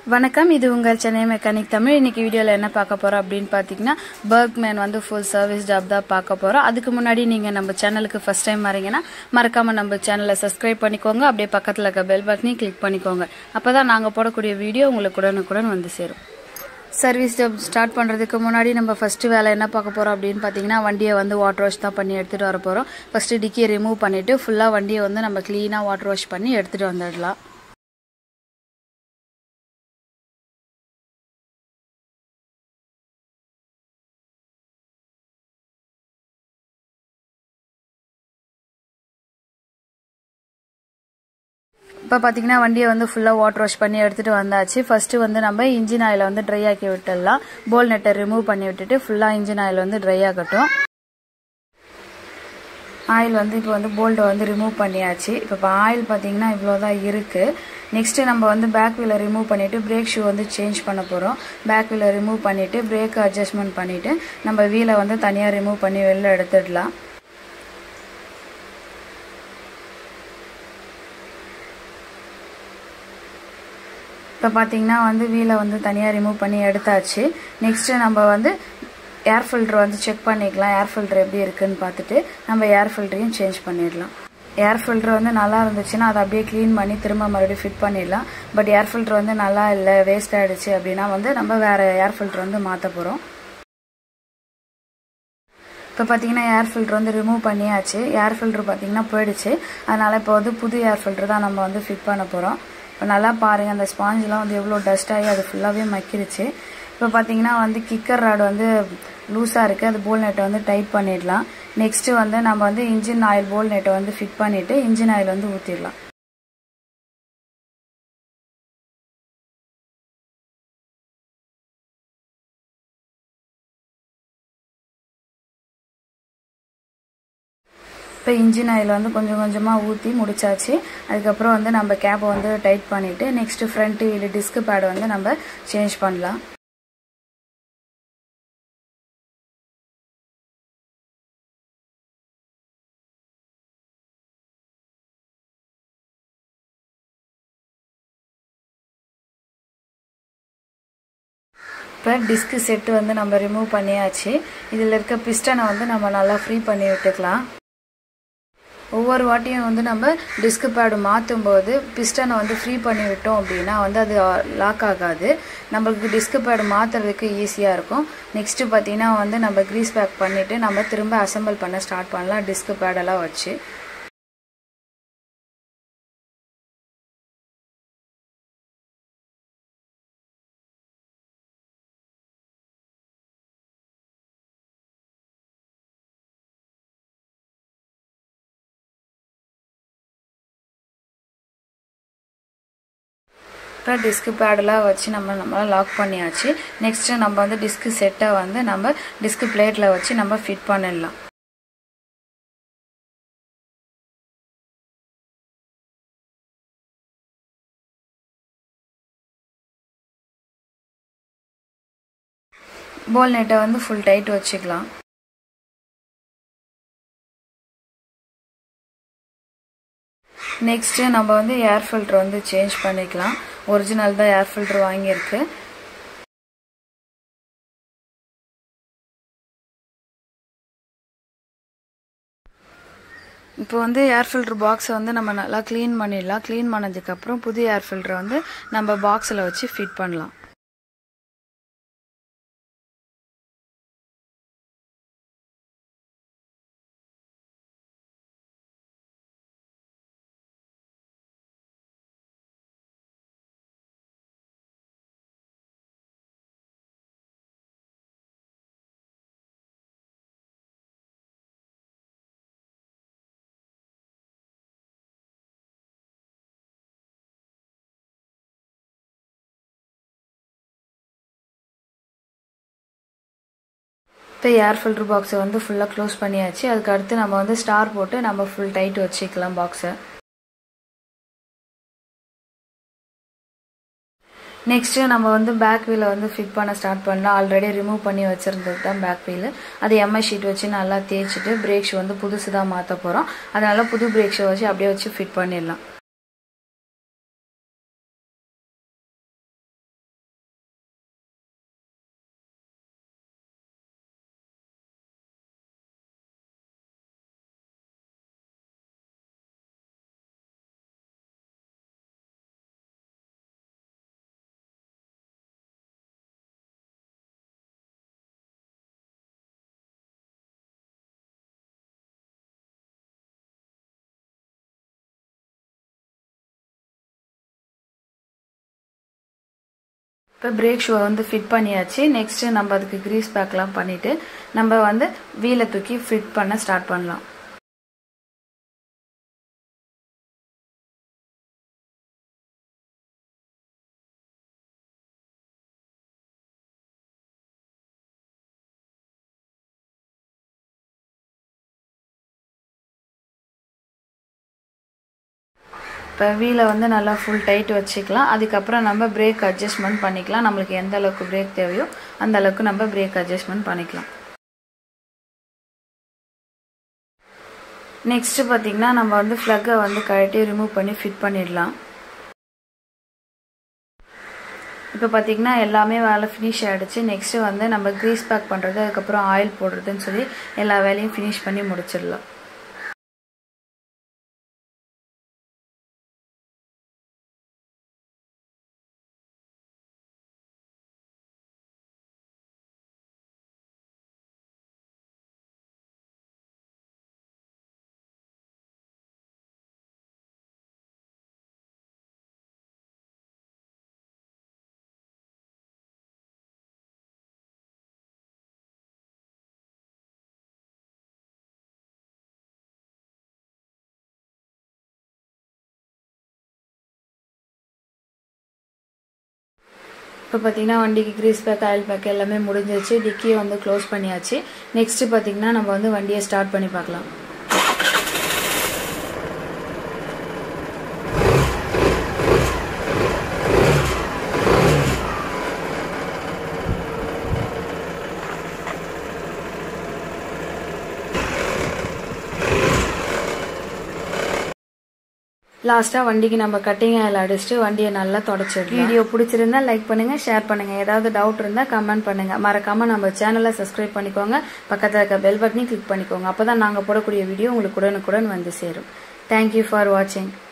வணக்கம், இது உங்கள் சென்னை மெக்கானிக் தமிழ். இன்னைக்கு வீடியோவில் என்ன பார்க்க போகிறோம் அப்படின்னு பார்த்தீங்கன்னா, பர்க்மேன் வந்து ஃபுல் சர்வீஸ் ஜாப் தான் பார்க்க போகிறோம். அதுக்கு முன்னாடி நீங்கள் நம்ம சேனலுக்கு ஃபர்ஸ்ட் டைம் வரீங்கன்னா மறக்காமல் நம்ம சேனலை சப்ஸ்கிரைப் பண்ணிக்கோங்க. அப்படியே பக்கத்தில் இருக்க பெல் பட்டனையும் கிளிக் பண்ணிக்கோங்க. அப்போ தான் நாங்கள் போடக்கூடிய வீடியோ உங்களுக்கு உடனுக்குடன் வந்து சேரும். சர்வீஸ் ஜாப் ஸ்டார்ட் பண்ணுறதுக்கு முன்னாடி நம்ம ஃபஸ்ட்டு வேலை என்ன பார்க்க போகிறோம் அப்படின்னு பார்த்தீங்கன்னா, வண்டியை வந்து வாட்டர் வாஷ் தான் பண்ணி எடுத்துகிட்டு வர போகிறோம். ஃபஸ்ட்டு டிக்கியை ரிமூவ் பண்ணிவிட்டு ஃபுல்லாக வண்டியை வந்து நம்ம க்ளீனாக வாட்டர் வாஷ் பண்ணி எடுத்துகிட்டு வந்துடலாம். இப்போ பார்த்தீங்கன்னா வண்டியை வந்து ஃபுல்லாக வாட்டர் வாஷ் பண்ணி எடுத்துகிட்டு வந்தாச்சு. ஃபஸ்ட்டு வந்து நம்ம இன்ஜின் ஆயிலை வந்து ட்ரை ஆக்கி விட்டுடலாம். போல் நெட்டை ரிமூவ் பண்ணி விட்டுட்டு ஃபுல்லாக இன்ஜின் ஆயில் வந்து ட்ரை ஆகட்டும். ஆயில் வந்து இப்போ வந்து போல்ட்டை வந்து ரிமூவ் பண்ணியாச்சு. இப்போ ஆயில் பார்த்தீங்கன்னா இவ்வளோதான் இருக்குது. நெக்ஸ்ட்டு நம்ம வந்து பேக் வீலை ரிமூவ் பண்ணிவிட்டு பிரேக் ஷூ வந்து சேஞ்ச் பண்ண போகிறோம். பேக் வீலை ரிமூவ் பண்ணிவிட்டு பிரேக் அட்ஜஸ்ட்மெண்ட் பண்ணிவிட்டு நம்ம வீலை வந்து தனியாக ரிமூவ் பண்ணி வெளில எடுத்துடலாம். இப்போ பார்த்தீங்கன்னா வந்து வீலை வந்து தனியாக ரிமூவ் பண்ணி எடுத்தாச்சு. நெக்ஸ்ட்டு நம்ம வந்து ஏர் ஃபில்ட்ரு வந்து செக் பண்ணிக்கலாம். ஏர் ஃபில்ட்ரு எப்படி இருக்குதுன்னு பார்த்துட்டு நம்ம ஏர் ஃபில்ட்ரையும் சேஞ்ச் பண்ணிடலாம். ஏர் ஃபில்ட்ரு வந்து நல்லா இருந்துச்சுன்னா அதை அப்படியே க்ளீன் பண்ணி திரும்ப மறுபடியும் ஃபிட் பண்ணிடலாம். பட் ஏர் ஃபில்ட்ரு வந்து நல்லா இல்லை, வேஸ்ட் ஆகிடுச்சு அப்படின்னா வந்து நம்ம வேறு ஏர் ஃபில்ட்ரு வந்து மாற்ற போகிறோம். இப்போ பார்த்தீங்கன்னா ஏர் ஃபில்ட்ரு வந்து ரிமூவ் பண்ணியாச்சு. ஏர் ஃபில்ட்ரு பார்த்தீங்கன்னா போயிடுச்சு. அதனால் இப்போ வந்து புது ஏர் ஃபில்ட்ரு தான் நம்ம வந்து ஃபிட் பண்ண போகிறோம். இப்போ நல்லா பாருங்கள், அந்த ஸ்பாஞ்செலாம் வந்து எவ்வளோ டஸ்ட் ஆகி அது ஃபுல்லாகவே மக்கிருச்சு. இப்போ பார்த்தீங்கன்னா வந்து கிக்கர் ராடு வந்து லூஸாக இருக்குது. அது போல் நெட்டை வந்து டைட் பண்ணிடலாம். நெக்ஸ்ட்டு வந்து நம்ம வந்து இன்ஜின் ஆயில் போல் நெட்டை வந்து ஃபிட் பண்ணிவிட்டு இன்ஜின் ஆயில் வந்து ஊற்றிடலாம். இப்போ இன்ஜின் ஆயில் வந்து கொஞ்சம் கொஞ்சமாக ஊற்றி முடிச்சாச்சு. அதுக்கப்புறம் வந்து நம்ம கேப்பை வந்து டைட் பண்ணிவிட்டு நெக்ஸ்ட்டு ஃப்ரண்ட் வீல் டிஸ்க் பேடை வந்து நம்ம சேஞ்ச் பண்ணலாம். இப்போ டிஸ்க்கு செட்டு வந்து நம்ம ரிமூவ் பண்ணியாச்சு. இதில் இருக்க பிஸ்டனை வந்து நம்ம நல்லா ஃப்ரீ பண்ணி விட்டுக்கலாம். ஒவ்வொரு வாட்டியும் வந்து நம்ம டிஸ்க் பேடு மாற்றும் போது பிஸ்டனை வந்து ஃப்ரீ பண்ணி விட்டோம் அப்படின்னா வந்து அது லாக் ஆகாது. நம்மளுக்கு டிஸ்க் பேடு மாற்றுறதுக்கு ஈஸியாக இருக்கும். நெக்ஸ்ட்டு பார்த்தீங்கன்னா வந்து நம்ம க்ரீஸ் பேக் பண்ணிவிட்டு நம்ம திரும்ப அசம்பிள் பண்ண ஸ்டார்ட் பண்ணலாம் டிஸ்க் பேடெல்லாம் வச்சு. இப்போ டிஸ்க் பேடெல்லாம் வச்சு நம்மளால் லாக் பண்ணியாச்சு. நெக்ஸ்ட்டு நம்ம வந்து டிஸ்க் செட்டை வந்து நம்ம டிஸ்க் பிளேட்டில் வச்சு நம்ம ஃபிட் பண்ணிடலாம். போல் நெட்டை வந்து ஃபுல் டைட் வச்சுக்கலாம். நெக்ஸ்ட்டு நம்ம வந்து ஏர் ஃபில்ட்ரு வந்து சேஞ்ச் பண்ணிக்கலாம். ஒரிஜினல் தான் ஏர் ஃபில்ட்ரு வாங்கியிருக்கு. இப்போ வந்து ஏர் ஃபில்ட்ரு பாக்ஸை வந்து நம்ம நல்லா க்ளீன் பண்ணிடலாம். க்ளீன் பண்ணதுக்கப்புறம் புது ஏர் ஃபில்ட்ரை வந்து நம்ம பாக்ஸில் வச்சு ஃபிட் பண்ணலாம். இப்போ ஏர் ஃபில்ட்ரு பாக்ஸை வந்து ஃபுல்லாக க்ளோஸ் பண்ணியாச்சு. அதுக்கு அடுத்து நம்ம வந்து ஸ்டார் போட்டு நம்ம ஃபுல் டைட் வச்சுக்கலாம் பாக்ஸை. நெக்ஸ்ட்டு நம்ம வந்து பேக் வீலை வந்து ஃபிட் பண்ண ஸ்டார்ட் பண்ணலாம். ஆல்ரெடி ரிமூவ் பண்ணி வச்சுருந்தது தான் பேக் வீலு. அது எம்ஐ ஷீட் வச்சு நல்லா தேய்ச்சிட்டு பிரேக் ஷூ வந்து புதுசு தான் மாற்ற போகிறோம். அதனால் புது பிரேக் ஷூ வச்சு அப்படியே வச்சு ஃபிட் பண்ணிடலாம். இப்போ பிரேக் ஷூவை வந்து ஃபிட் பண்ணியாச்சு. நெக்ஸ்ட் நம்ம அதுக்கு கிரீஸ் பேக்லாம் பண்ணிட்டு நம்ம வந்து வீலை தூக்கி ஃபிட் பண்ண ஸ்டார்ட் பண்ணலாம். இப்போ வீலை வந்து நல்லா ஃபுல் டைட் வச்சுக்கலாம். அதுக்கப்புறம் நம்ம பிரேக் அட்ஜஸ்ட்மெண்ட் பண்ணிக்கலாம். நம்மளுக்கு எந்த அளவுக்கு பிரேக் தேவையோ அந்த அளவுக்கு நம்ம பிரேக் அட்ஜஸ்ட்மெண்ட் பண்ணிக்கலாம். நெக்ஸ்ட் பார்த்தீங்கன்னா நம்ம வந்து ஃப்ளக்கை வந்து கழட்டி ரிமூவ் பண்ணி ஃபிட் பண்ணிடலாம். இப்போ பார்த்தீங்கன்னா எல்லாமே வேலை ஃபினிஷ் ஆகிடுச்சு. நெக்ஸ்ட்டு வந்து நம்ம க்ரீஸ் பேக் பண்ணுறது, அதுக்கப்புறம் ஆயில் போடுறதுன்னு சொல்லி எல்லா வேலையும் ஃபினிஷ் பண்ணி முடிச்சிடலாம். இப்போ பார்த்தீங்கன்னா வண்டிக்கு கிரீஸ் பேக், ஆயில் பேக் எல்லாமே முடிஞ்சிச்சு. டிக்கியை வந்து க்ளோஸ் பண்ணியாச்சு. நெக்ஸ்ட் பார்த்தீங்கன்னா நம்ம வந்து வண்டியை ஸ்டார்ட் பண்ணி பார்க்கலாம். லாஸ்ட்டாக வண்டிக்கு நம்ம கட்டிங் ஆயில் அடிச்சுட்டு வண்டியை நல்லா தொடச்சிடலாம். வீடியோ பிடிச்சிருந்தா லைக் பண்ணுங்கள், ஷேர் பண்ணுங்கள். ஏதாவது டவுட் இருந்தால் கமெண்ட் பண்ணுங்கள். மறக்காமல் நம்ம சேனலை சப்ஸ்கிரைப் பண்ணிக்கோங்க. பக்கத்தில் இருக்க பெல் பட்டனையும் கிளிக் பண்ணிக்கோங்க. அப்போ தான் நாங்கள் போடக்கூடிய வீடியோ உங்களுக்கு உடனுக்குடன் வந்து சேரும். தேங்க்யூ ஃபார் வாட்சிங்.